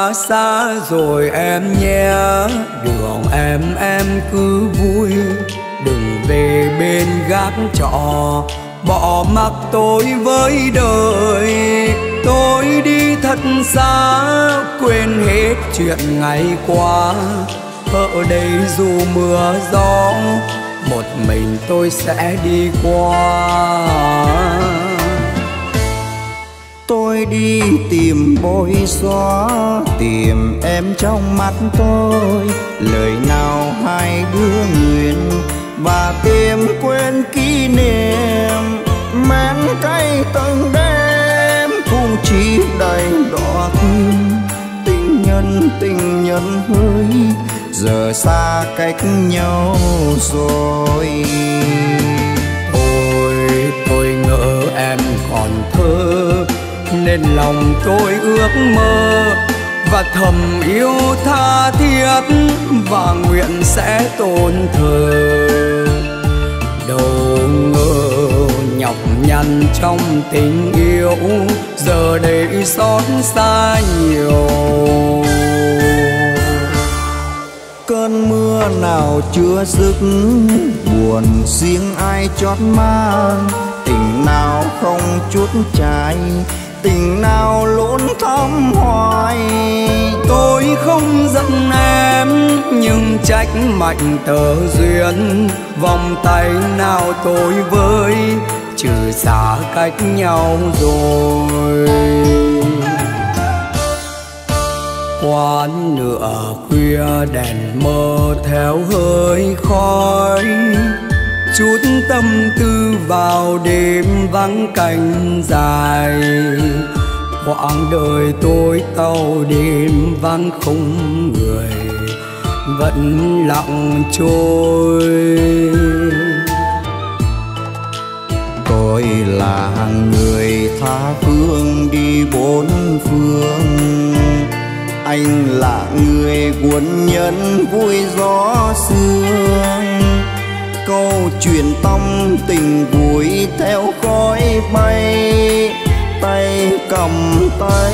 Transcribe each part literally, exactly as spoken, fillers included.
đã xa rồi em nhé. Đường em em cứ vui, đừng về bên gác trọ bỏ mặc tôi với đời. Tôi đi thật xa quên hết chuyện ngày qua, ở đây dù mưa gió một mình tôi sẽ đi qua. Tôi đi tìm bối xóa, tìm em trong mắt tôi, lời nào hai đứa nguyện và tìm quên kỷ niệm. Men cay từng đêm cũng chỉ đầy đỏ tim, tình nhân tình nhân hỡi giờ xa cách nhau rồi. Ôi tôi ngỡ em còn thơ nên lòng tôi ước mơ và thầm yêu tha thiết và nguyện sẽ tôn thờ. Đâu ngờ nhọc nhằn trong tình yêu giờ đây xót xa nhiều. Cơn mưa nào chưa dứt buồn riêng ai chót mang, tình nào không chút trái, tình nào luôn thắm hoài. Tôi không giận em nhưng trách mạnh tờ duyên, vòng tay nào tôi với trừ xa cách nhau rồi. Quán nửa khuya đèn mờ theo hơi khói, chút tâm tư vào đêm vắng cánh dài. Quãng đời tôi tàu đêm vắng không người vẫn lặng trôi. Tôi là người tha phương đi bốn phương, anh là người quân nhân vui gió sương. Câu chuyện tâm tình vui theo khói bay, tay cầm tay.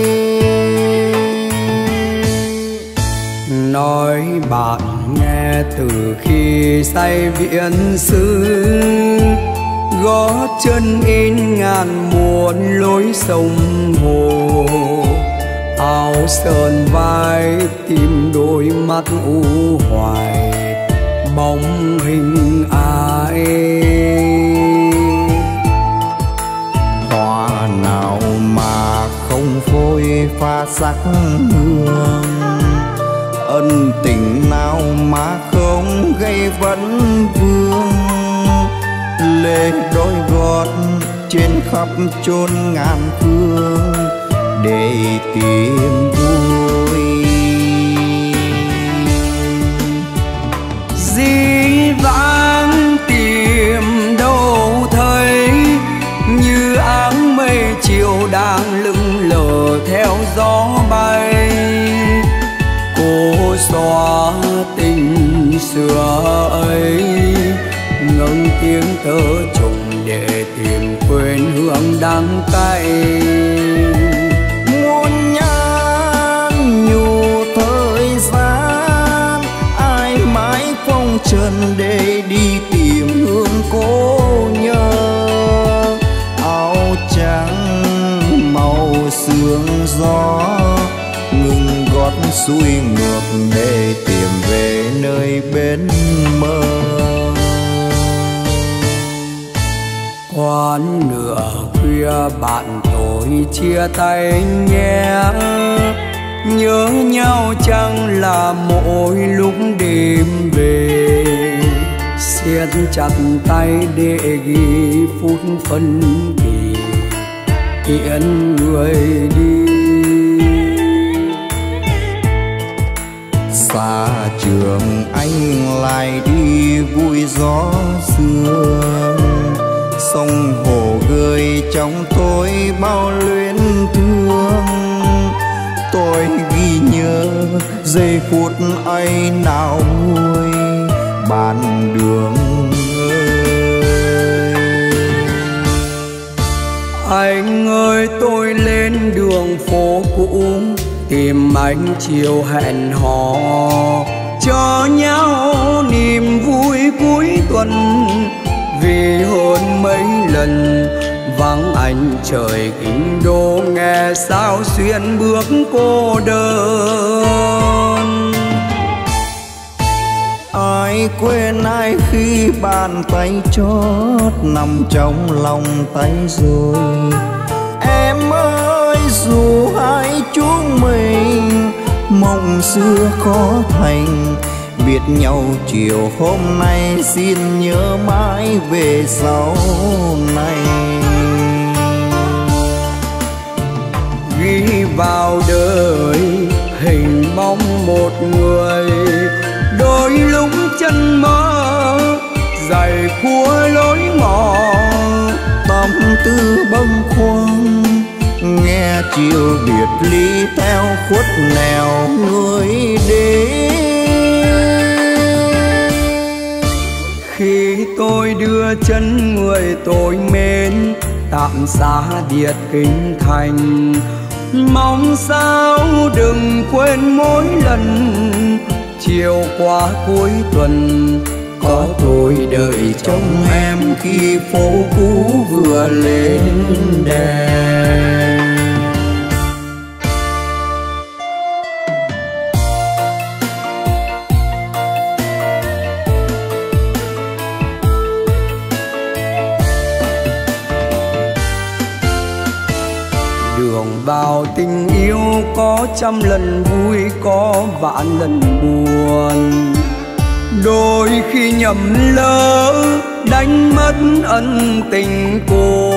Nói bạn nghe từ khi say viễn xứ, gót chân in ngàn muôn lối sông hồ. Áo sờn vai tìm đôi mắt u hoài bóng hình ai. Hoa nào mà không phôi pha sắc hương, ân tình nào mà không gây vấn vương. Lê đôi gót trên khắp chốn ngàn phương để tìm vui. Dĩ vãng tìm đâu thấy, như áng mây chiều đang lững lờ theo gió bay. Cô xóa tình xưa ấy, ngân tiếng tơ trùng để tìm quên hương đắng cay. Muôn nhan nhủ thời gian, ai mãi phong trần để đi tìm hương cố nhớ. Áo trắng màu sương gió, ngừng gót xuôi ngược để tìm về nơi bên mơ. Quán nửa khuya bạn tôi chia tay nhé, nhớ nhau chẳng là mỗi lúc đêm về. Siết chặt tay để ghi phút phân kỳ tiễn người đi. Xa trường anh lại đi vui gió xưa, sông hồ gơi trong tôi bao luyến thương. Tôi ghi nhớ giây phút ấy nào vui bàn đường ơi. Anh ơi tôi lên đường phố cũ, tìm anh chiều hẹn hò cho nhau niềm vui cuối tuần. Vì hơn mấy lần vắng anh trời kinh đô, nghe sao xuyên bước cô đơn. Ai quên ai khi bàn tay chót nằm trong lòng tay rồi. Em ơi dù hai chúng mình mộng xưa khó thành, biết nhau chiều hôm nay xin nhớ mãi về sau này. Ghi vào đời hình bóng một người, đôi lúc chân mơ giày khua lối mòn. Tâm tư bâng khuâng nghe chiều biệt ly theo khuất nẻo người đến. Khi tôi đưa chân người tôi mến tạm xa biệt kinh thành, mong sao đừng quên mỗi lần chiều qua cuối tuần có tôi đợi trông em khi phố cũ vừa lên đèn. Đường vào tình yêu có trăm lần vui có vạn lần buồn, đôi khi nhầm lỡ đánh mất ân tình cũ.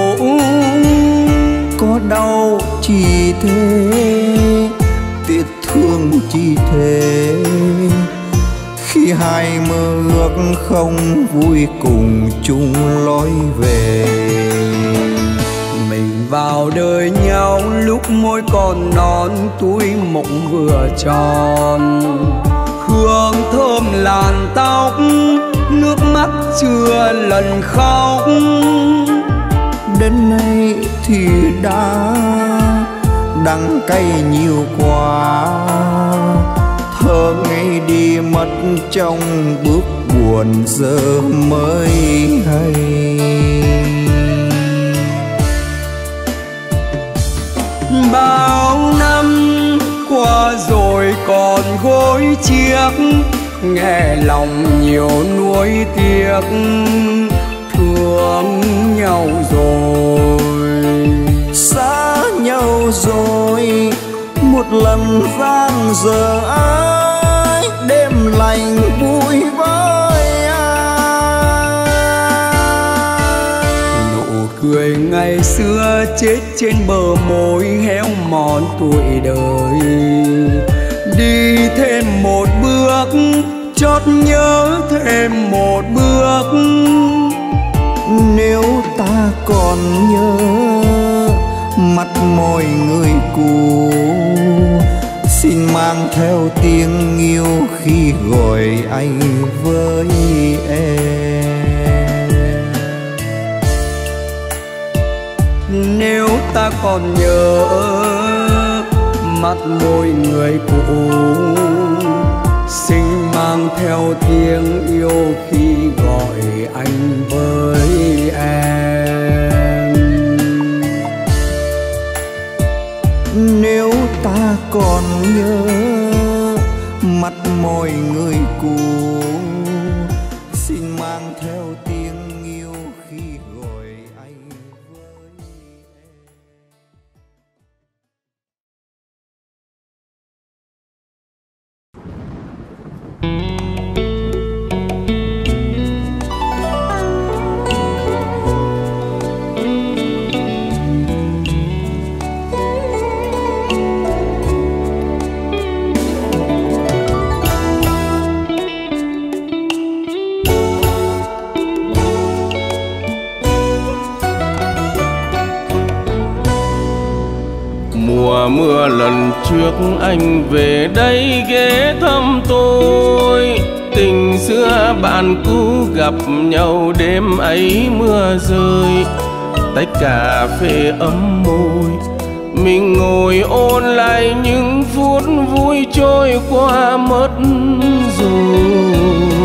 Có đau chỉ thế, tiếc thương chỉ thế, khi hai mơ ước không vui cùng chung lối về. Mình vào đời nhau lúc môi còn non, túi mộng vừa tròn, hương thơm làn tóc, nước mắt chưa lần khóc. Đến nay thì đã đắng cay nhiều quá, thơ ngây đi mất trong bước buồn giờ mới hay. Bao năm qua rồi còn gối chiếc, nghe lòng nhiều nuối tiếc, thương nhau rồi xa nhau rồi. Một lần gian giờ ai đêm lành vui với ai. Nụ cười ngày xưa chết trên bờ môi héo mòn tuổi đời. Đi thêm một bước chót nhớ thêm một bước. Nếu ta còn nhớ mắt môi người cũ, xin mang theo tiếng yêu khi gọi anh với em. Nếu ta còn nhớ mắt môi người cũ, xin mang theo tiếng yêu khi gọi anh với em. Nếu ta còn nhớ mắt môi người cũ, xin mang theo tiếng yêu khi gọi anh với em. Mùa mưa lần trước anh về đây ghé thăm tôi, tình xưa bạn cũ gặp nhau đêm ấy mưa rơi. Tách cà phê ấm môi, mình ngồi ôn lại những phút vui trôi qua mất rồi.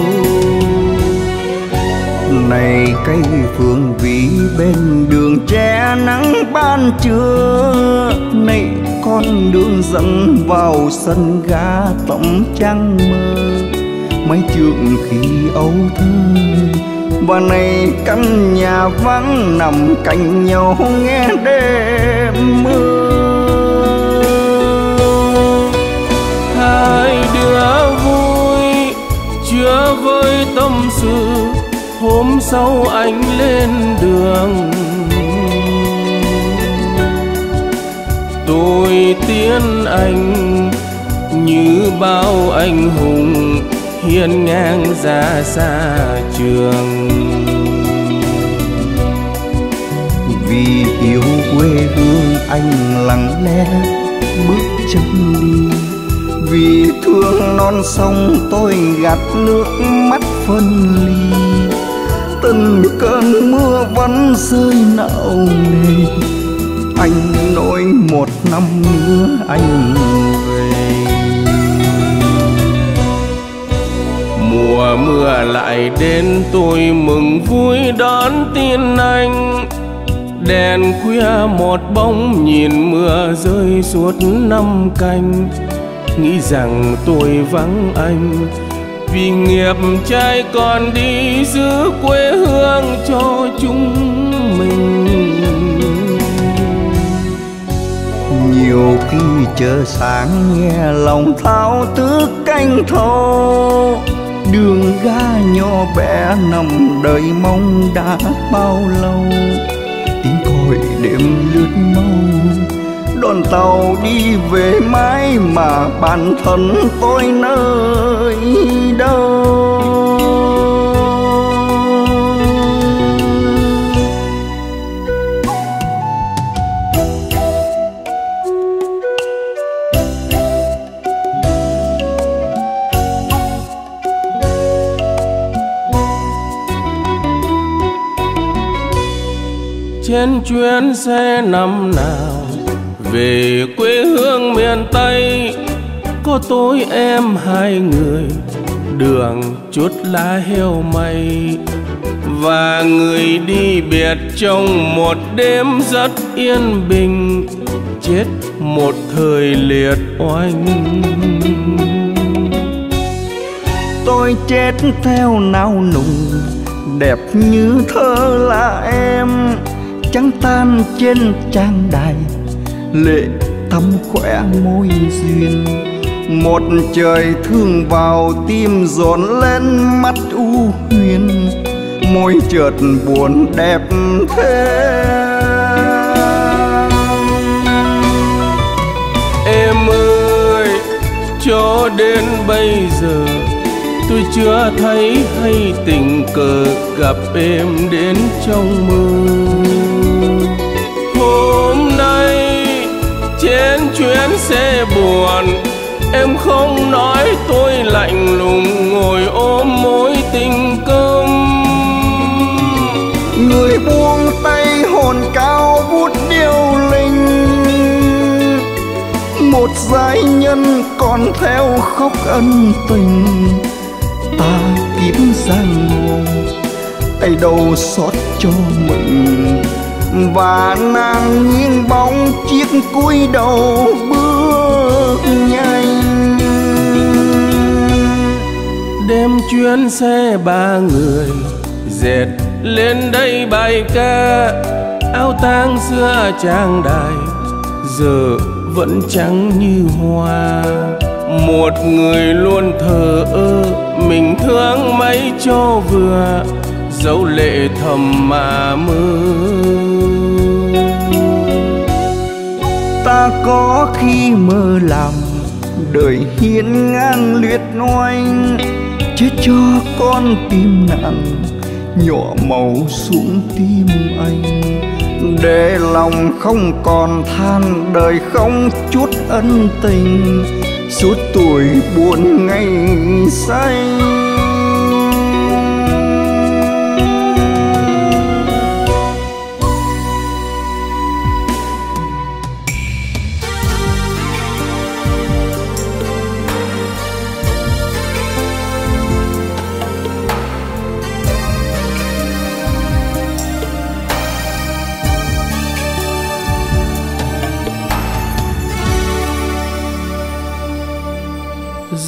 Này cây phượng vĩ bên đường che nắng ban trưa, này con đường dẫn vào sân ga tấm trăng mơ, mái trường khi ấu thơ. Và này căn nhà vắng nằm cạnh nhau nghe đêm mưa. Hai đứa vui chứa với tâm sự, hôm sau anh lên đường. Tôi tiến anh như bao anh hùng hiên ngang ra xa trường. Vì yêu quê hương anh lặng lẽ bước chân đi, vì thương non sông tôi gạt nước mắt phân ly. Từng cơn mưa vẫn rơi nặng nề, anh nói một năm nữa anh về. Mùa mưa lại đến tôi mừng vui đón tin anh. Đèn khuya một bóng nhìn mưa rơi suốt năm canh, nghĩ rằng tôi vắng anh vì nghiệp trai còn đi giữ quê hương cho chúng mình. Nhiều khi chờ sáng nghe lòng thao thức canh thâu, đường ga nhỏ bé nằm đợi mong đã bao lâu. Tiếng còi đêm lướt mau, đoàn tàu đi về mãi mà bản thân tôi nơi đâu. Trên chuyến xe năm nào về quê hương miền Tây, có tôi em hai người, đường chút lá heo may. Và người đi biệt trong một đêm rất yên bình, chết một thời liệt oanh. Tôi chết theo nao nùng, đẹp như thơ là em, trắng tan trên trang đài, lệ thắm khỏe môi duyên. Một trời thương vào tim dồn lên mắt u huyền, môi chợt buồn đẹp thế. Em ơi, cho đến bây giờ tôi chưa thấy hay tình cờ gặp em đến trong mơ. Hôm nay trên chuyến xe buồn, em không nói tôi lạnh lùng ngồi ôm mối tình công. Người buông tay hồn cao vút điêu linh, một giai nhân còn theo khóc ân tình. Ta kiếp giang hồ tay đầu xót cho mình, và nàng nghiêng bóng chiếc cúi đầu bước nhanh. Đêm chuyến xe ba người dệt lên đây bài ca, áo tang xưa trang đài giờ vẫn trắng như hoa. Một người luôn thờ ơ, mình thương mấy cho vừa, dấu lệ thầm mà mơ. Ta có khi mơ làm đời hiên ngang luyết oanh, chết cho con tim nặng nhỏ màu xuống tim anh. Để lòng không còn than, đời không chút ân tình, suốt tuổi buồn ngày say.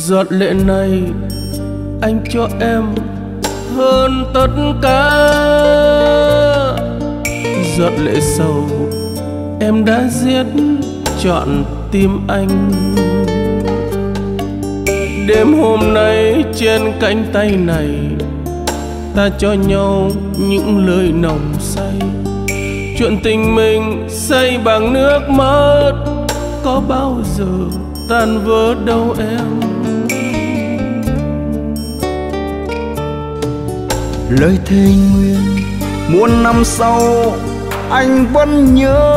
Giọt lệ này anh cho em hơn tất cả. Giọt lệ sầu em đã giết trọn tim anh. Đêm hôm nay trên cánh tay này, ta cho nhau những lời nồng say. Chuyện tình mình xây bằng nước mắt, có bao giờ tan vỡ đâu em. Lời thề nguyện muôn năm sau anh vẫn nhớ.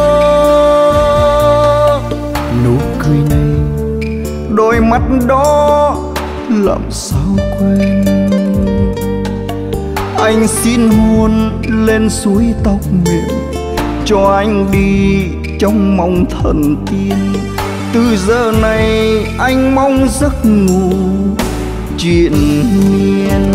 Nụ cười này, đôi mắt đó làm sao quên. Anh xin hôn lên suối tóc mềm, cho anh đi trong mong thần tiên. Từ giờ này anh mong giấc ngủ triền miên.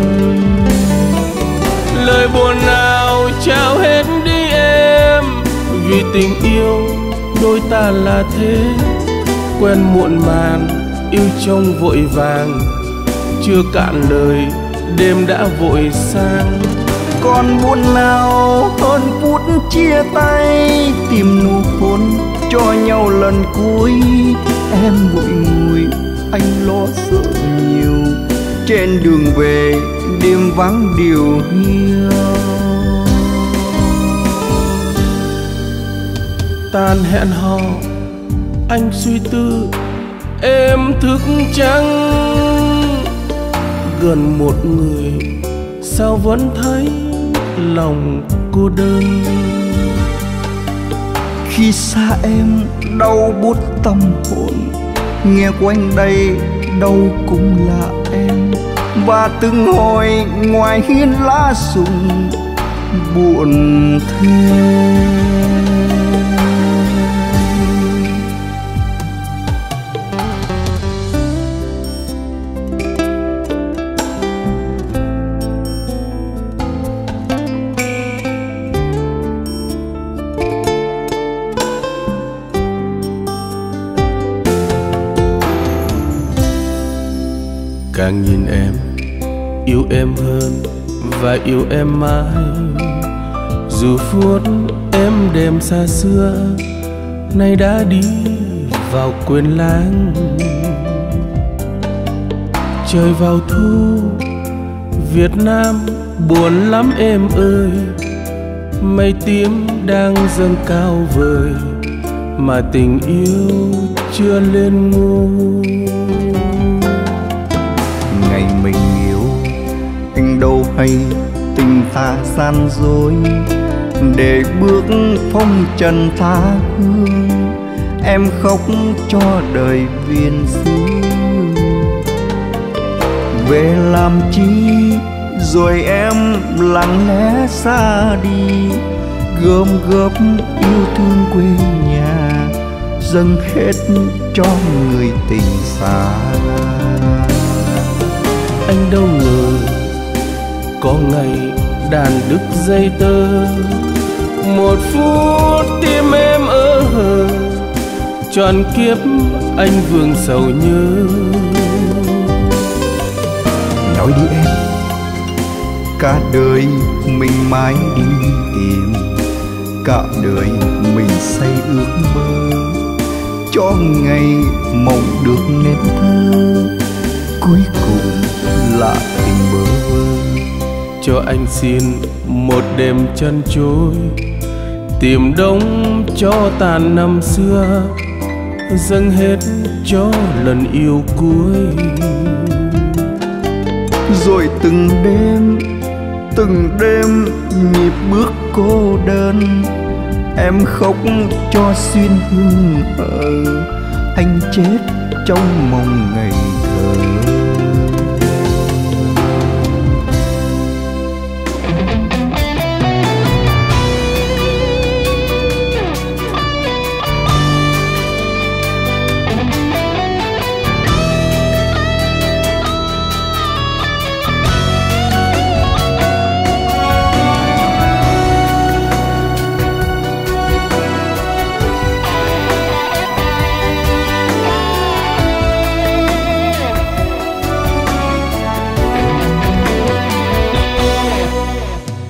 Lời buồn nào trao hết đi em, vì tình yêu đôi ta là thế. Quen muộn màng yêu trông vội vàng, chưa cạn lời đêm đã vội sang. Còn buồn nào hơn phút chia tay, tìm nụ hôn cho nhau lần cuối. Em vội ngùi anh lo sợ nhiều, trên đường về đêm vắng điều hiu. Tan hẹn hò anh suy tư, em thức trắng. Gần một người sao vẫn thấy lòng cô đơn. Khi xa em đau buốt tâm hồn, nghe quanh đây đâu cũng là em. Và từng hồi ngoài hiên lá rụng buồn thêm. Càng nhìn em yêu em hơn và yêu em mãi. Dù phút em đêm xa xưa nay đã đi vào quên lãng. Trời vào thu Việt Nam buồn lắm em ơi. Mây tím đang dâng cao vời mà tình yêu chưa lên ngôi. Ngày mình yêu anh đâu hay tình ta gian dối, để bước phong trần tha hương em khóc cho đời viên xứ. Về làm chi rồi em lặng lẽ xa đi, gom góp yêu thương quê nhà dâng hết cho người tình xa. Anh đâu ngờ có ngày đàn đứt dây tơ, một phút tim em ơ hờ, trọn kiếp anh vương sầu nhớ. Nói đi em, cả đời mình mãi đi tìm, cả đời mình xây ước mơ, cho ngày mộng được nên thơ, cuối cùng là tình bơ vơ. Cho anh xin một đêm chân trôi, tìm đông cho tàn năm xưa, dâng hết cho lần yêu cuối. Rồi từng đêm, từng đêm nhịp bước cô đơn, em khóc cho xuyên hương hờ, anh chết trong mong ngày thơ.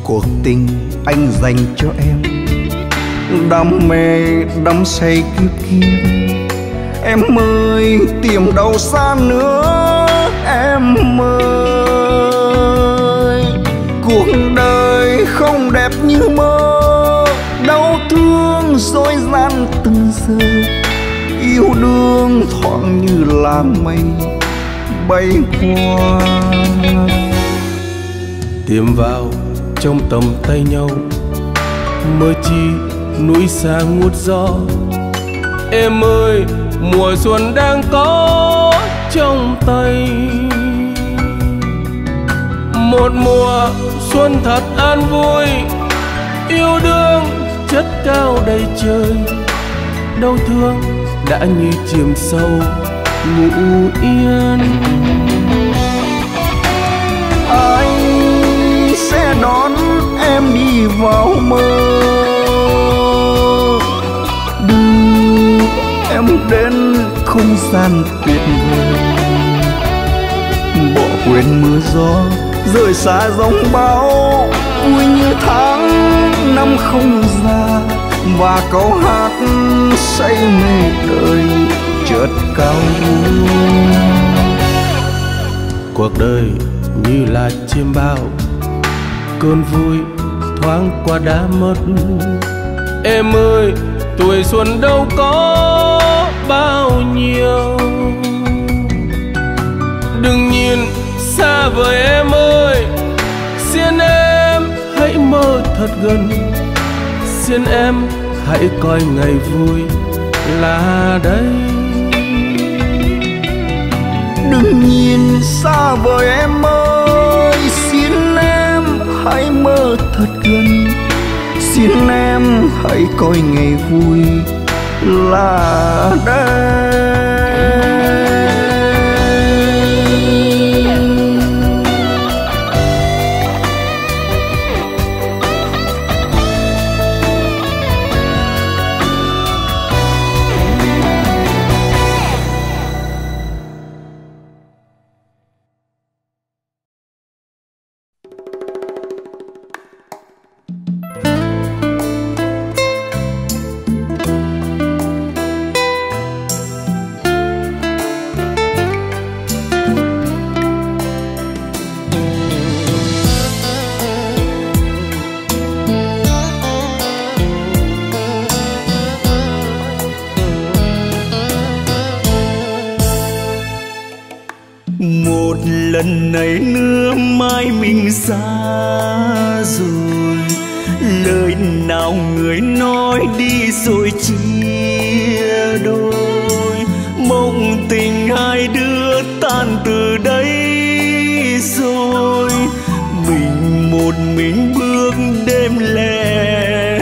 cuộc tình anh dành cho em, đam mê đắm say kiếp kiếp. Em ơi tìm đâu xa nữa em ơi, cuộc đời không đẹp như mơ, đau thương dối gian từng giờ. Yêu đương thoáng như làn mây bay qua, tìm vào trong tầm tay nhau, mơ chi núi xa ngút gió. Em ơi mùa xuân đang có trong tay, một mùa xuân thật an vui, yêu đương chất cao đầy trời. Đau thương đã như chìm sâu ngủ yên, anh sẽ đón em đi vào mơ, đưa em đến không gian tuyệt vời. Bỏ quên mưa gió rời xa giông bão, vui như tháng năm không già, và câu hát say mê đời chợt cao vui. Cuộc đời như là chiêm bao, cơn vui thoáng qua đã mất. Em ơi tuổi xuân đâu có bao nhiêu, đừng nhìn xa vời em ơi, xin em hãy mơ thật gần, xin em hãy coi ngày vui là đây. Đừng nhìn xa vời em ơi, xin em hãy mơ thật gần, xin em hãy coi ngày vui là đây. Lần này nữa mai mình xa rồi, lời nào người nói đi rồi chia đôi. Mộng tình hai đứa tan từ đây rồi, mình một mình bước đêm lẻ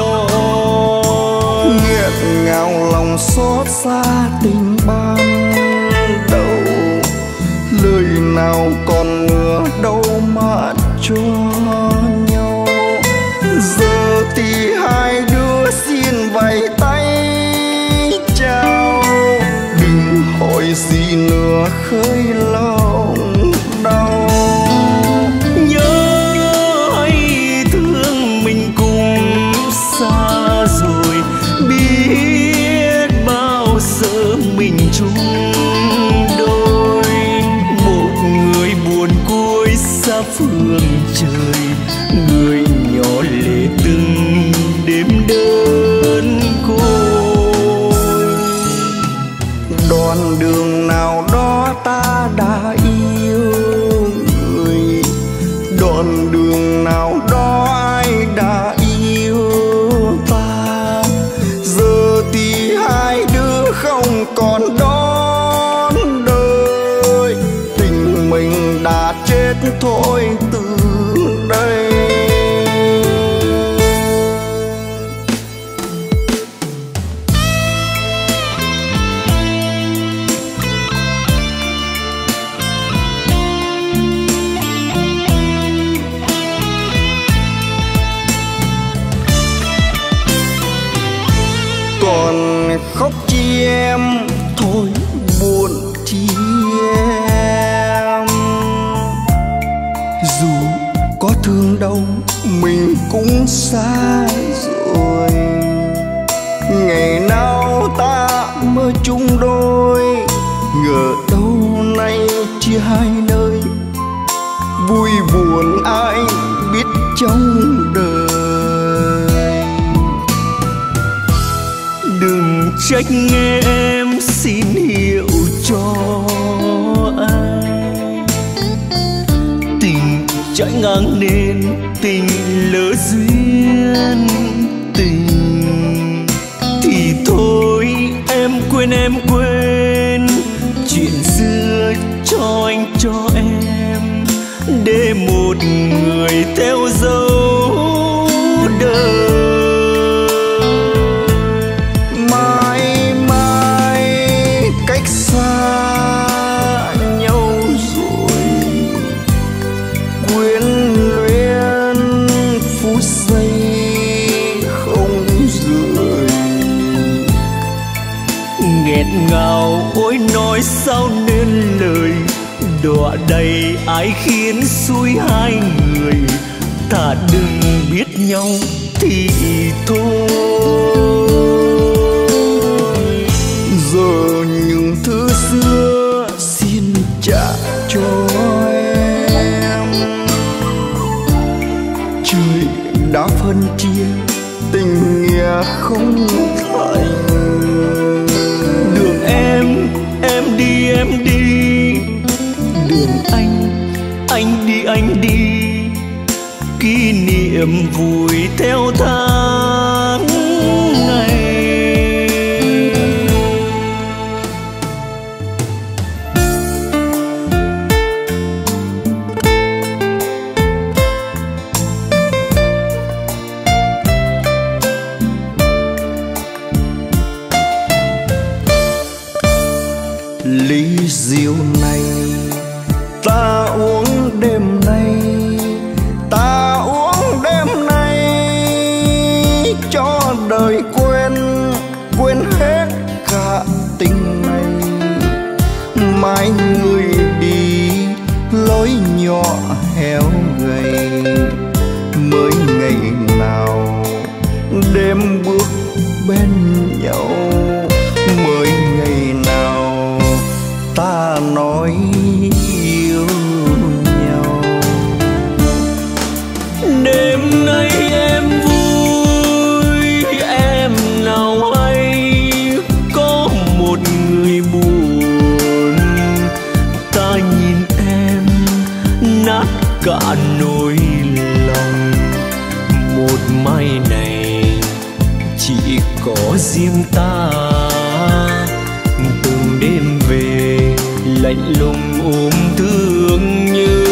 loi. Nghẹn ngào lòng xót xa tình ban đầu, lời nào còn nữa đâu mà cho nhau. Giờ thì hai đứa xin vẫy tay chào, đừng hỏi gì nữa khơi lòng đau. Nhớ hay thương mình cùng xa rồi, biết bao giờ mình chung xa phương trời, người nhỏ lệ từng đêm đơn côi. Đoạn đường nào đó ta đã yêu người, đoạn đường nào đó ai đã yêu ta. Giờ thì hai đứa không còn đón đời, tình mình đã chết thôi từ đây. Còn khóc chi em thôi buồn chi em, dù thương đâu mình cũng xa rồi. Ngày nào ta mơ chung đôi, ngờ đâu nay chia hai nơi. Vui buồn ai biết trong đời. Đừng trách em xin hiểu cho ai, tình trái ngang nên tình lỡ duyên. Tình thì thôi em quên em quên chuyện xưa cho anh cho em, để một người theo dấu đời. Mãi mãi cách xa nhau rồi, quyến luyến phút giây không rời. Nghẹn ngào ôi nói sao nên lời, đọa đầy ai khiến xuôi hai người. Ta đừng biết nhau thì thôi. Giờ những thứ xưa xin trả cho em. Trời đã phân chia tình nghĩa không thành. Đường em em đi em đi, đường anh anh đi anh đi. Kỷ niệm vui theo tháng ngày. Ly rượu này ta uống đêm nay, ta uống đêm nay cho đời quên quên hết cả tình này. Mai người đi lối nhỏ héo gầy, mới ngày nào đêm bước bên nhau, mới ngày nào ta nói yêu nhau. Đêm nay em vui em nào hay có một người buồn. Ta nhìn em nát cả nỗi lòng, một mai này chỉ có riêng ta. Từng đêm về lạnh lùng ôm thương nhớ.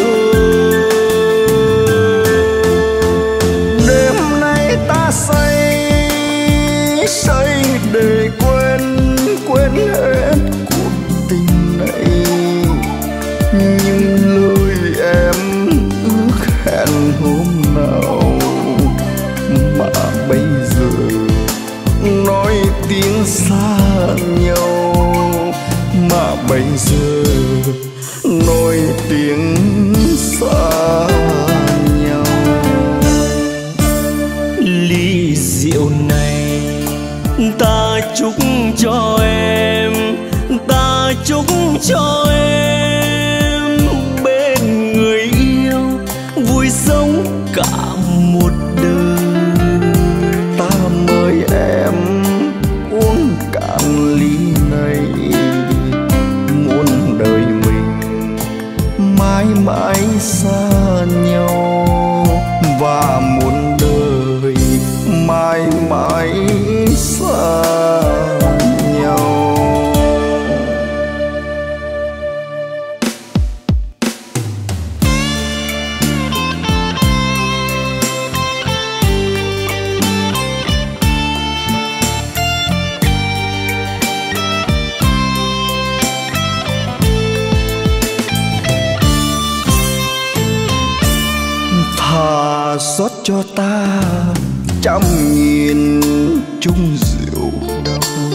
Đêm nay ta say say để quên quên hết cuộc tình này. Nhưng lời em ước hẹn hôm nào mà bây giờ nói tiếng xa nhau, mà bây giờ nói tiếng xa nhau. Ly rượu này ta chúc cho em, ta chúc cho em bên người yêu vui sống cả một đời. Ta mời em uống cạn ly này, muốn đời mình mãi mãi xa nhau, và muốn đời mãi mãi xa nhau. Thà xót cho ta trăm nghìn chung rượu đau,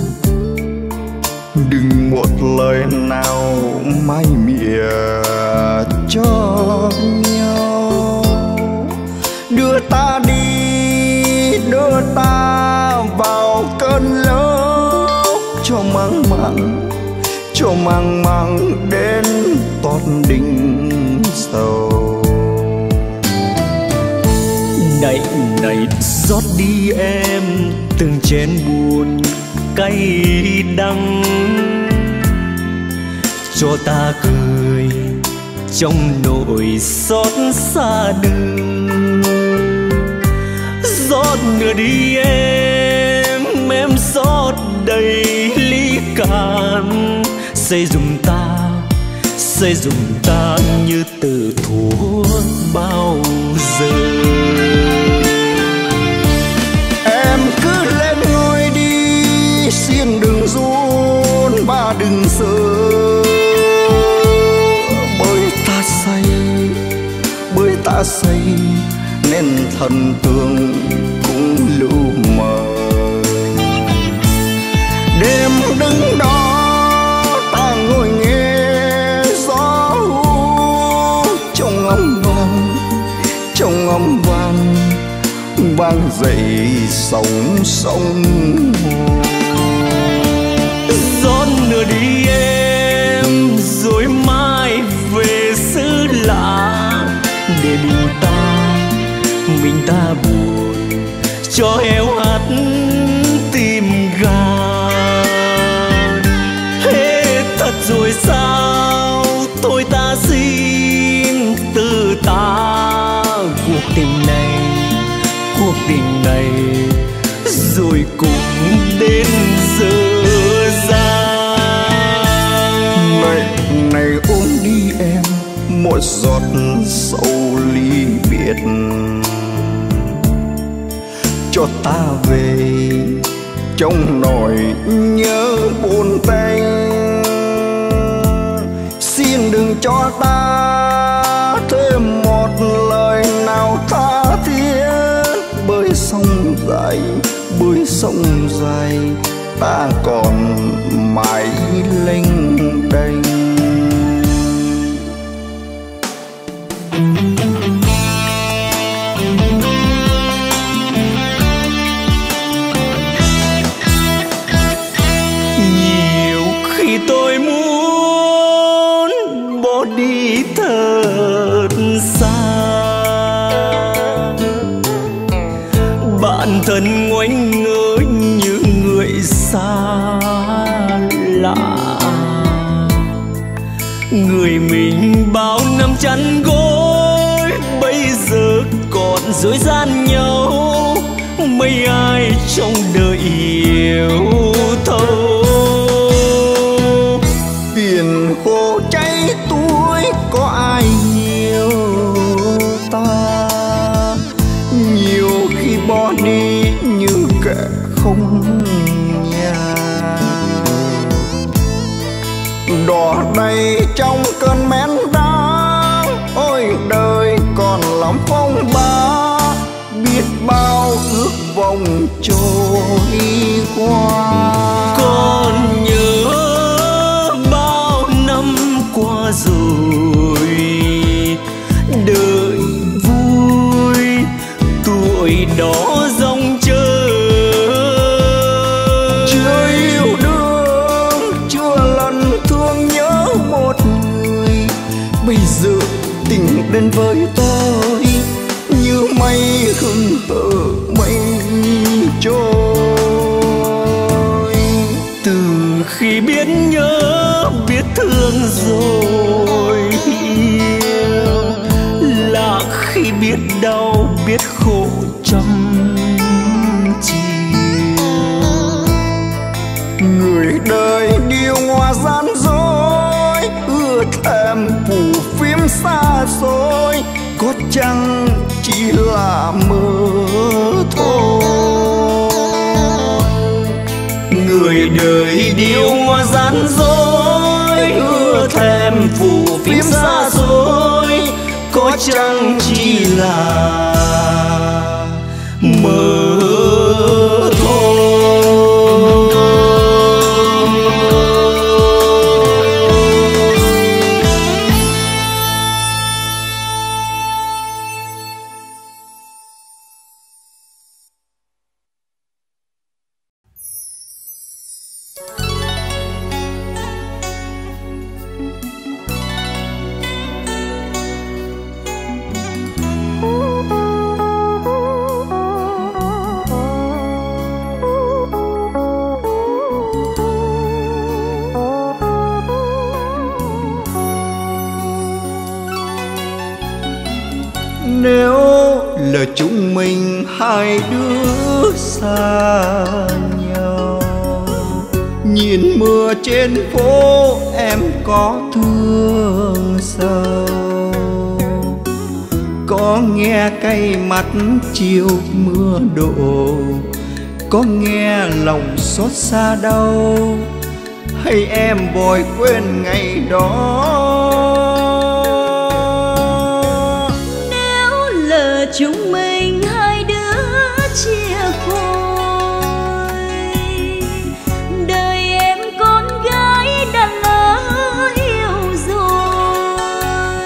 đừng một lời nào mai mỉa cho nhau. sầu. Này này rót đi em từng chén buồn cay đắng, cho ta cười trong nỗi xót xa đừng. Rót nữa đi em, em rót đầy ly cạn, xây dùng ta, xây dùng ta như từ thuở bao giờ. Em cứ lên ngồi đi, xin đừng run và đừng sợ, bởi ta say, bởi ta say nên thần tượng cũng lu mờ. Đêm đứng đó ta ngồi nghe gió trong âm vang, trong âm vang vang dậy sóng sóng. Rót nữa đi em rồi mai về xứ lạ, để mình ta, mình ta buồn cho heo hắt tim gan. Hết thật rồi sao, thôi ta xin từ ta cuộc tình này, cuộc tình này rồi cũng đến giờ ra. Này này ôm đi em một giọt sầu ly biệt, cho ta về trong nỗi nhớ buồn tanh. Xin đừng cho ta thêm một lời nào tha thiết, bởi sông dài, bởi sông dài ta còn mãi lênh đênh. Nhiều khi tôi muốn bỏ đi thật xa, bản thân ngoảnh ngỡ như người xa lạ. Người mình bao năm chăn gối bây giờ còn dối gian nhau, mấy ai trong đời yêu thấu. Tiền khô cháy túi có ai nhiều ta, nhiều khi bỏ đi như kẻ không nhà. Đỏ đầy trong cơn men đắng, ôi đời còn lắm phong ba, biết bao ước vọng trôi qua. Còn nhớ bao năm qua rồi, đời vui tuổi đó dòng chơi. Chưa yêu đương, chưa lần thương nhớ một người, bây giờ tình đến với tôi như mây hương tơ mây trôi. Từ khi biết nhớ biết thương rồi yêu, là khi biết đau biết khổ trong chiều. Người đời điêu ngoa gian dối, ưa thèm phủ phim xa xôi, có chăng chỉ là mơ thôi. Người đời điêu ngoa gian dối, ưa thèm phủ phim xa xôi, có chăng chỉ là mơ thôi. Nếu lỡ chúng mình hai đứa xa nhau, nhìn mưa trên phố em có thương sâu, có nghe cay mắt chiều mưa đổ, có nghe lòng xót xa đau, hay em vội quên ngày đó. Nếu lỡ chúng mình hai đứa chia phôi, đời em con gái đã lỡ yêu rồi.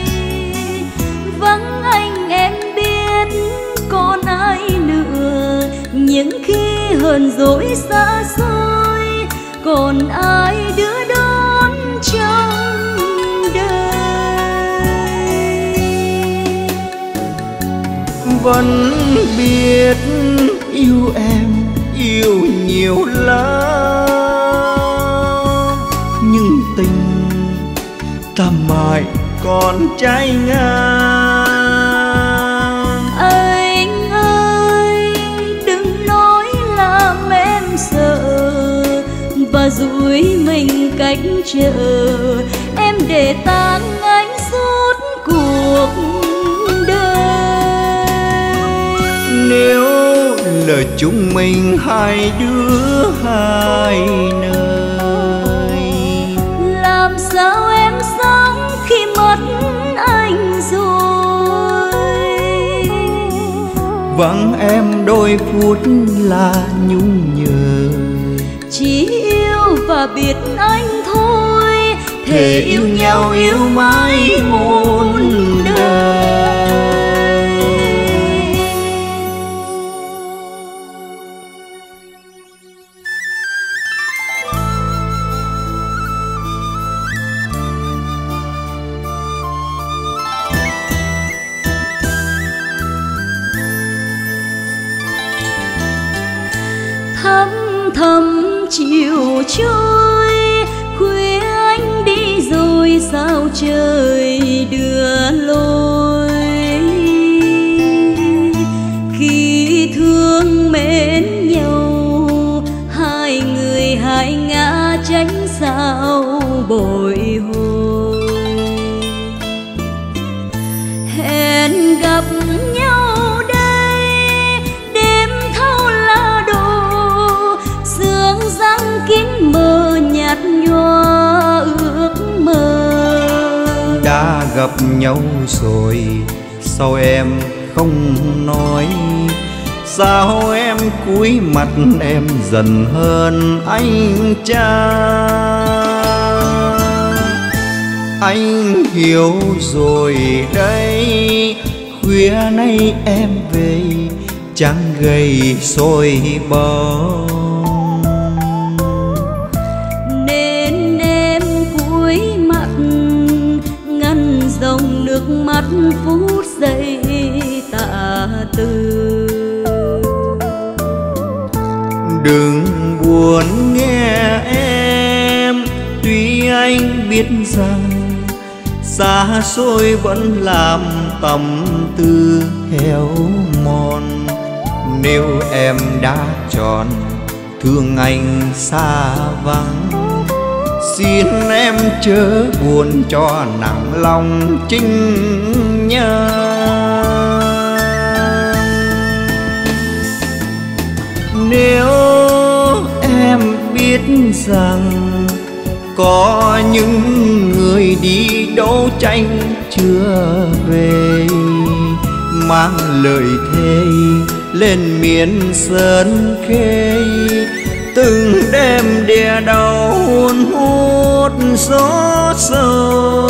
Vắng anh em biết còn ai nữa, những khi hờn dỗi xa xôi, còn ai đưa đón trong đời. Vẫn biết yêu em yêu nhiều lắm, nhưng tình ta mãi còn trái ngang. Anh ơi đừng nói làm em sợ, và dụi mình cách chờ em để tan anh suốt cuộc đời. Nếu lỡ chúng mình hai đứa hai nơi, làm sao em sống khi mất anh rồi. vắng em đôi phút là nhung nhớ, chỉ yêu và biết anh thôi, thề yêu nhau yêu mãi muôn đời. Thầm thầm chiều trôi, khuya anh đi rồi sao trời đưa lối. Khi thương mến nhau, hai người hai ngã tránh sao bồi hồi. Hẹn gặp nhau đây, đêm thâu lá đồ, sương răng kín mờ nhạt nhòa ước mơ. Đã gặp nhau rồi sao em không nói, sao em cúi mặt em dần hơn anh cha. Anh hiểu rồi đây, khuya nay em về chẳng gầy sôi bóng, nên em cúi mặt ngăn dòng nước mắt phút giây tạ từ. đừng buồn nghe em, tuy anh biết rằng xa xôi vẫn làm tâm tư héo mòn. Nếu em đã chọn thương anh xa vắng, xin em chớ buồn cho nặng lòng chính nhân. Nếu em biết rằng có những người đi đấu tranh chưa về, mang lời thề lên miền sơn khê, từng đêm đè đau hun hút gió sâu.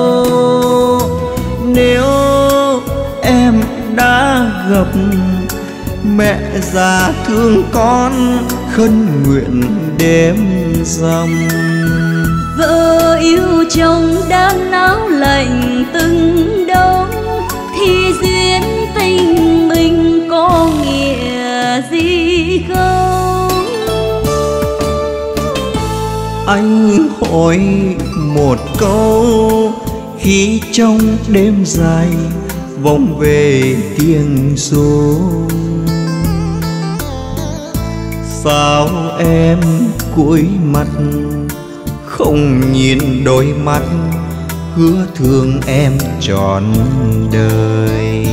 Nếu em đã gặp mẹ già thương con, khấn nguyện đêm rằm. Vợ yêu chồng đã náo lạnh từng đông, thì duyên tình mình có nghĩa gì không? Anh hỏi một câu, khi trong đêm dài vọng về tiếng xuông. Sao em cúi mặt không nhìn đôi mắt hứa thương em trọn đời?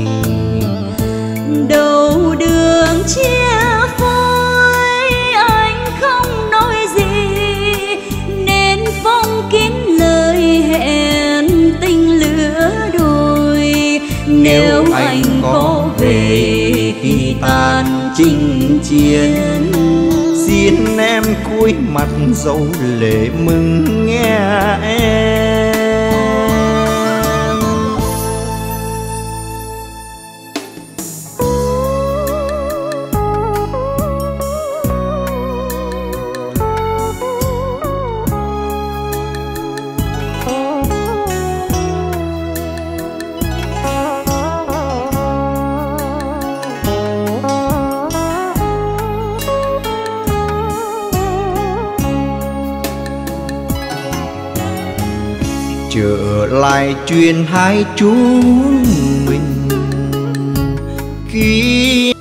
Đầu đường chia phôi anh không nói gì, nên phong kín lời hẹn tình lứa đôi. Nếu anh có về khi tan chinh chiến, xin em cúi mặt dấu lệ mừng nghe em. Trở lại chuyện hai chúng mình khi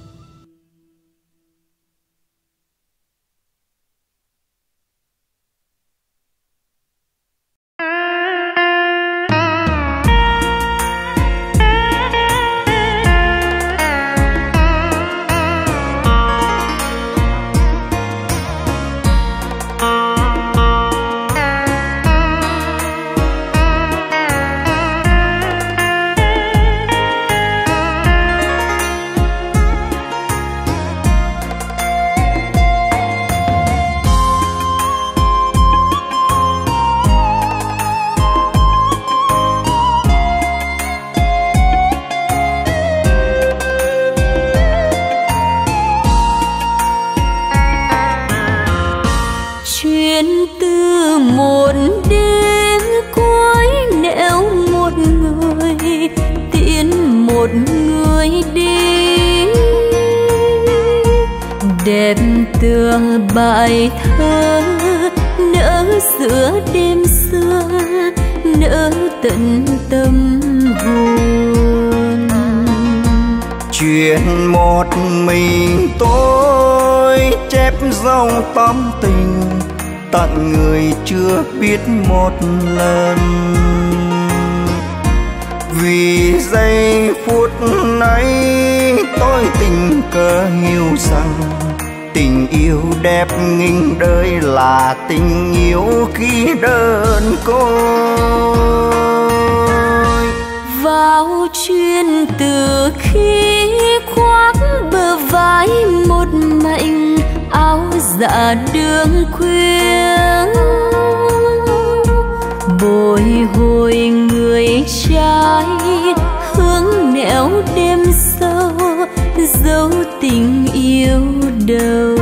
đẹp tựa bài thơ nỡ giữa đêm xưa, nỡ tận tâm hồn. Chuyện một mình tôi chép dòng tâm tình tặng người chưa biết một lần. Vì giây phút ấy tôi tình cờ hiểu rằng tình yêu đẹp nghìn đời là tình yêu khi đơn côi. Vào chuyên từ khi khoác bờ vai một mảnh áo dạ đường khuya, bồi hồi người trai hướng nẻo đêm sâu dấu tình yêu đâu.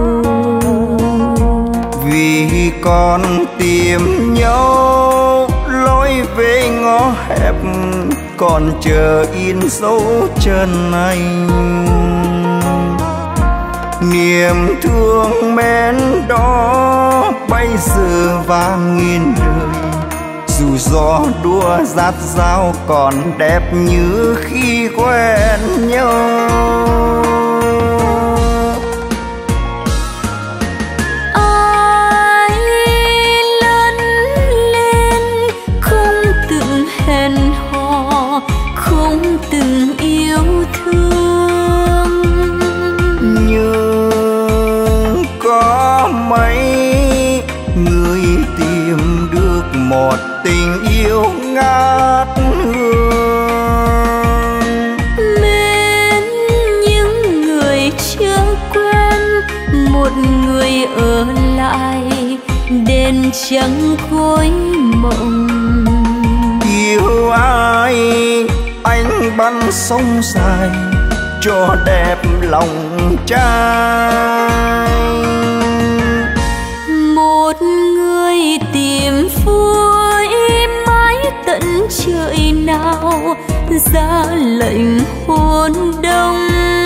Vì còn tìm nhau lối về ngõ hẹp, còn chờ in dấu chân anh. Niềm thương mến đó bây giờ vang nghìn đời, dù gió đua rát rao còn đẹp như khi quen nhau. Ai lớn lên không từng hẹn hò, không từng yêu thương, nhưng có mấy người tìm được một tình yêu ngát hương. mến những người chưa quen, một người ở lại đèn trắng khối mộng. Yêu ai anh bắn sông dài cho đẹp lòng trai. Một người tìm vui mãi tận trời nào ra lệnh hôn đông.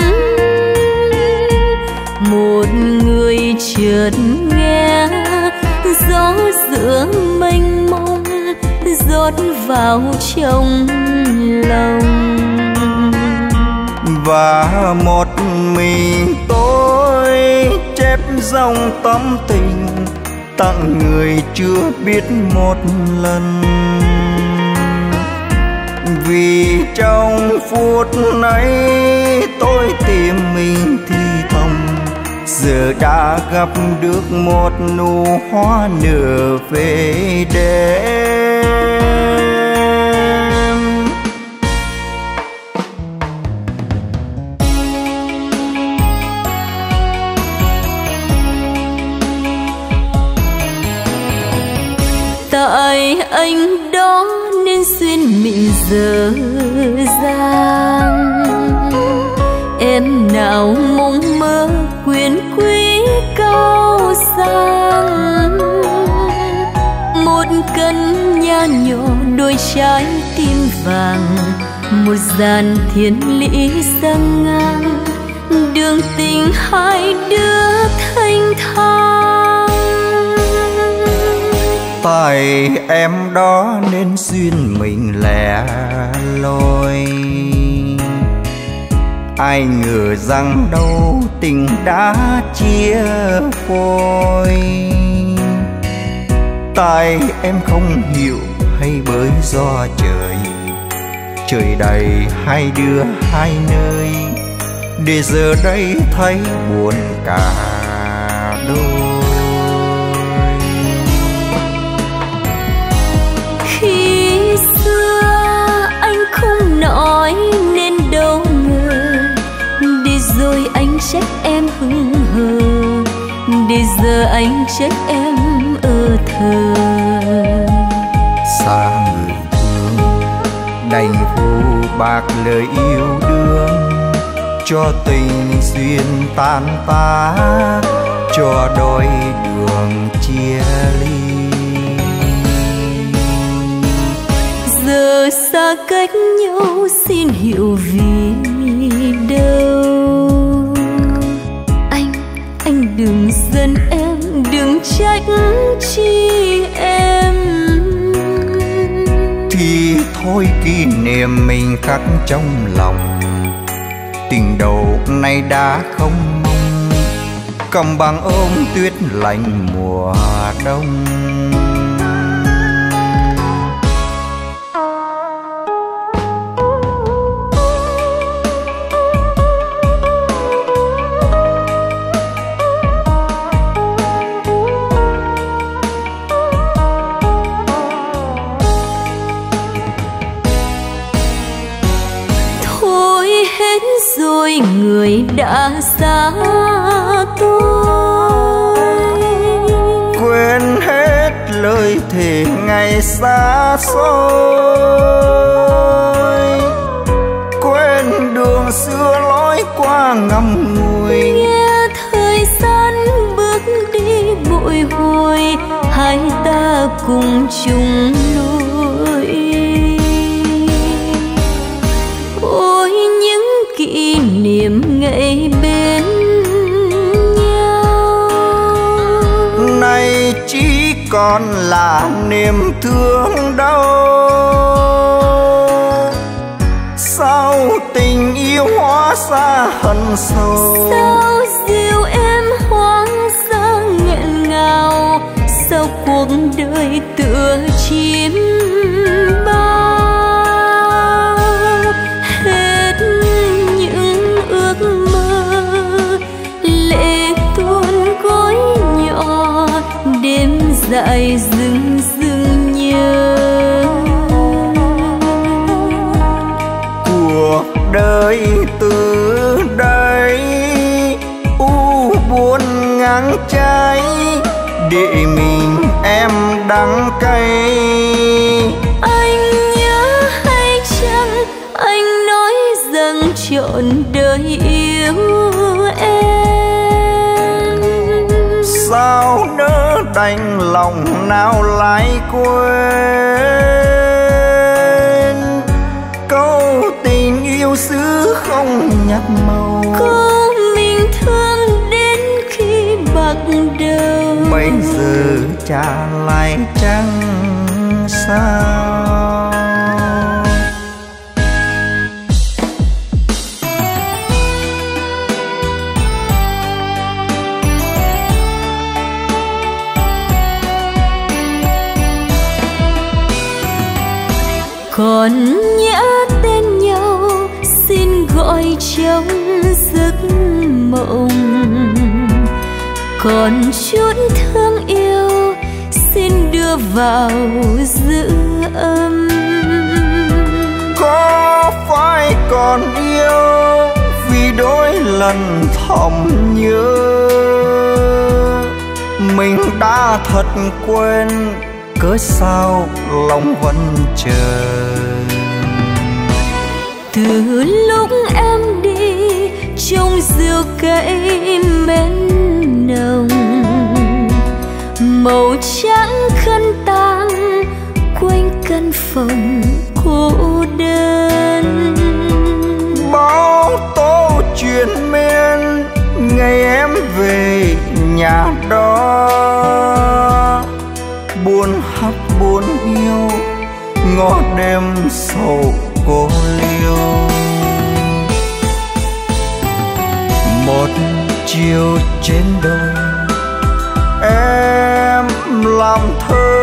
Một người chợt nghe gió giữa mênh mông rót vào trong lòng. Và một mình tôi chép dòng tâm tình tặng người chưa biết một lần. Vì trong phút này tôi tìm mình thì thầm, giờ đã gặp được một nụ hoa nở về đêm. Tại anh đó nên duyên mình dở dang, em nào mong mơ quyền quý cao sang. Một căn nhà nhỏ đôi trái tim vàng, một dàn thiên lý sang ngang, đường tình hai đứa thanh thang. Tại em đó nên duyên mình lẻ loi, ai ngờ rằng đâu tình đã chia phôi. Tại em không hiểu hay bởi do trời, trời đầy hai đứa hai nơi, để giờ đây thấy buồn cả đôi. Khi xưa anh không nói nên đâu ngờ, để rồi anh trách em hững hờ, để giờ anh trách em ở thờ. Xa người thương đành phụ bạc lời yêu đương, cho tình duyên tan ta, cho đôi đường chia ly. Giờ xa cách nhau xin hiểu vì đâu. Anh, anh đừng giận em, đừng trách chi em. Thì thôi kỷ niệm mình khắc trong lòng, tình đầu nay đã không mong, cầm bằng ôm tuyết lạnh mùa đông. Rồi người đã xa tôi, quên hết lời thề ngày xa xôi, quên đường xưa lối qua ngậm ngùi. Nghe thời gian bước đi bội hồi, hai ta cùng chung lối. Ôi những kỷ niệm ngày bên nhau, nay chỉ còn là niềm thương đau. Sao tình yêu hóa ra hận sâu, sao dìu em hoang dã nghẹn ngào, sao cuộc đời tựa chim bao. Hết những ước mơ lệ tuôn gối nhỏ, đêm dài rừng rừng nhớ. Cuộc đời từ đây u buồn ngang trái, để mình em đắng cay. Anh nhớ hay chăng anh nói rằng trọn đời yêu em. Sao nỡ đành lòng nào lại quên, câu tình yêu xứ không nhạt màu. Câu mình thương đến khi bạc đầu, bây giờ trả lại trăng sao. Còn nhớ tên nhau xin gọi trong giấc mộng, còn chút thương yêu xin đưa vào giữ âm. Có phải còn yêu vì đôi lần thầm nhớ, mình đã thật quên cớ sao lòng vẫn chờ. Từ lúc em đi trong rượu cây mến nồng, màu trắng khăn tang quanh căn phòng cô đơn. Bao tố chuyện men ngày em về nhà đó, buồn hát buồn yêu ngõ đêm sầu cô liêu. Một chiều trên đồi em làm thơ,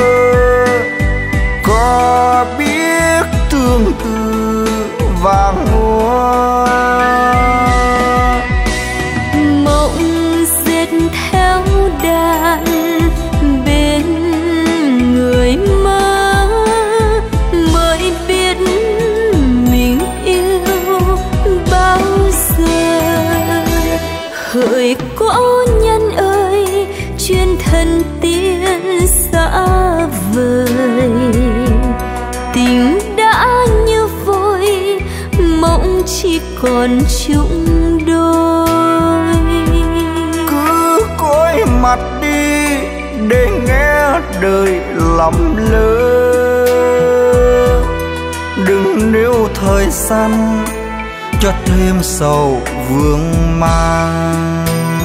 có biết tương tư vàng hoa. Mộng dệt theo đàn bên người mơ, mới biết mình yêu bao giờ. Hỡi cô nhân ơi chuyên thân tiên xa vời, tình đã như vội mộng chỉ còn chung đôi. Cứ cúi mặt đi để nghe đời lầm lỡ, đừng níu thời gian cho thêm sầu vương mang.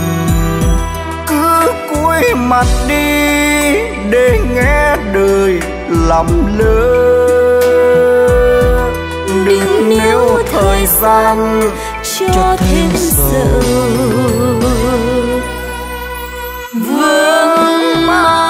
Cứ cúi mặt đi để nghe đời lầm lỡ, đừng níu thời gian cho thêm sầu vương mang.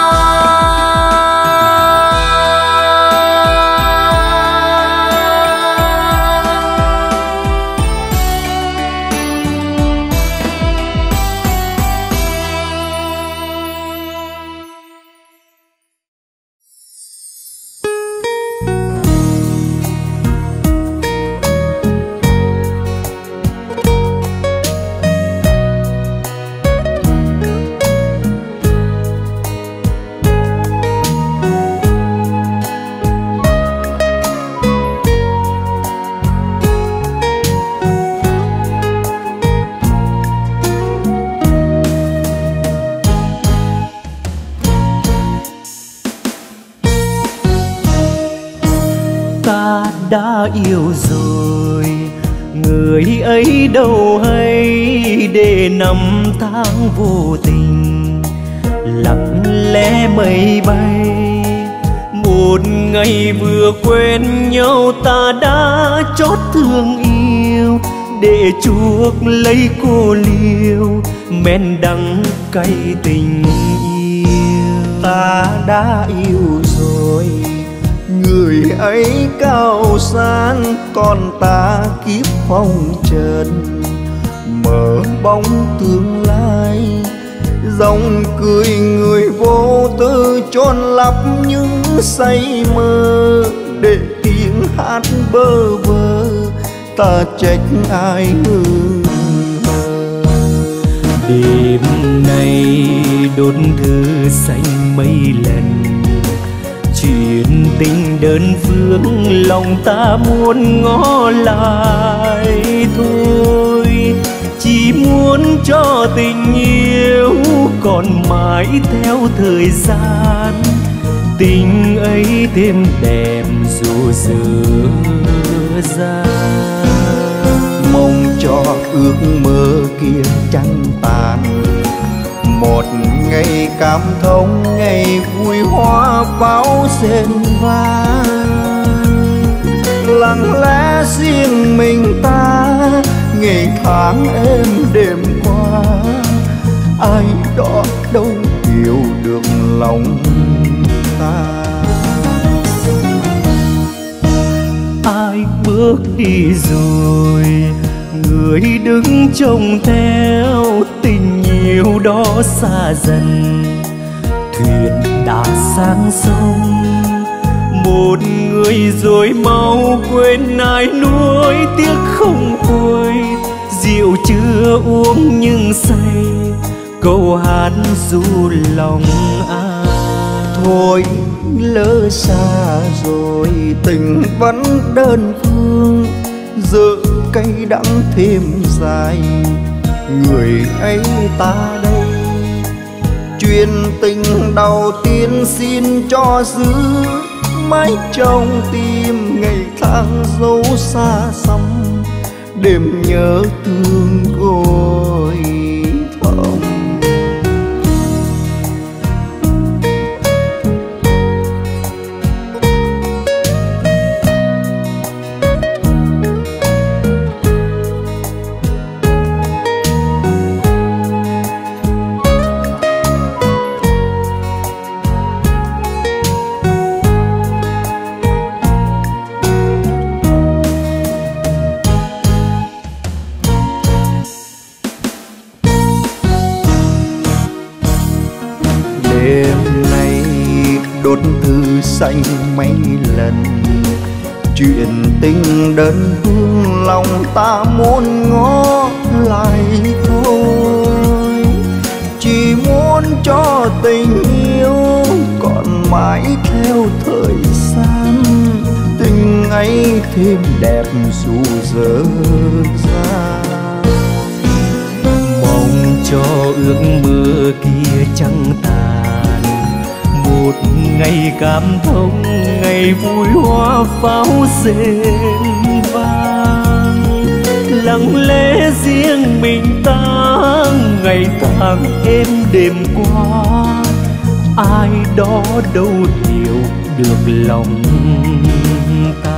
Đã yêu rồi người ấy đâu hay, để năm tháng vô tình lặng lẽ mây bay. Một ngày vừa quen nhau ta đã chót thương yêu, để chuốc lấy cô liêu men đắng cay tình yêu. Ta đã yêu rồi người ấy cao sang, còn ta kiếp phong trần mở bóng tương lai. Dòng cười người vô tư chôn lấp những say mơ, để tiếng hát bơ vơ ta trách ai hư. Đêm nay đốt thư xanh mấy lần, chuyện tình đơn phương lòng ta muốn ngó lại thôi. Chỉ muốn cho tình yêu còn mãi theo thời gian, tình ấy thêm đẹp dù dở dang. Mong cho ước mơ kia trắng tàn, Một ngày cảm thông, ngày vui hoa pháo rền vang, lặng lẽ riêng mình ta ngày tháng êm đêm qua. Ai đó đâu hiểu được lòng ta. Ai bước đi rồi, người đứng trông theo, tình yêu đó xa dần. Thuyền đã sang sông, một người rồi mau quên ai nuối tiếc không nguôi. Rượu chưa uống nhưng say, câu hát ru lòng ai. Thôi lỡ xa rồi, tình vẫn đơn phương, giờ cây đắng thêm dài. Người ấy ta đây, chuyện tình đầu tiên xin cho giữ mãi trong tim. Ngày tháng dấu xa xăm, đêm nhớ thương gối thầm. Đốt thư xanh mấy lần, chuyện tình đơn phương lòng ta muốn ngó lại thôi. Chỉ muốn cho tình yêu còn mãi theo thời gian, tình ấy thêm đẹp dù dở dang. Mong cho ước mơ kia chẳng tàn, một ngày cảm thông, ngày vui hoa pháo rền vang. Lặng lẽ riêng mình ta ngày tháng êm đêm qua. Ai đó đâu hiểu được lòng ta.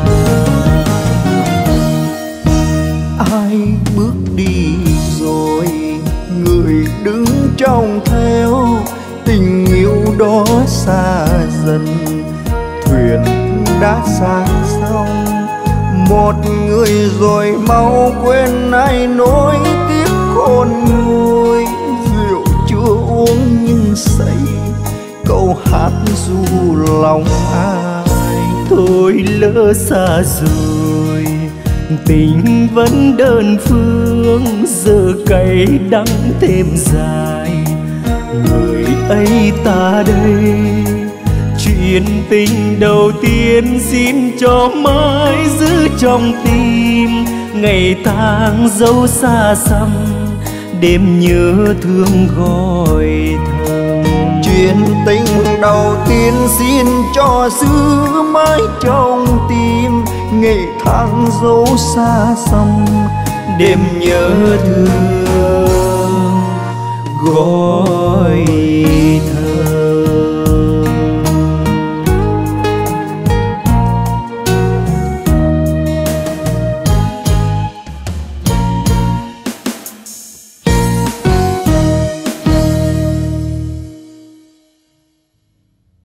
Ai bước đi rồi, người đứng trông theo, tình yêu đó xa dần. Thuyền đã sang sông, một người rồi mau quên ai nối tiếc khôn nguôi. Rượu chưa uống nhưng say, câu hát ru lòng ai. Thôi lỡ xa rồi, tình vẫn đơn phương, giờ cay đắng thêm dài. Người ấy ta đây, chuyện tình đầu tiên xin cho mãi giữ trong tim. Ngày tháng dấu xa xăm, đêm nhớ thương gọi thầm. Chuyện tình đầu tiên xin cho giữ mãi trong tim. Ngày tháng dấu xa xăm, đêm nhớ thương gọi thầm.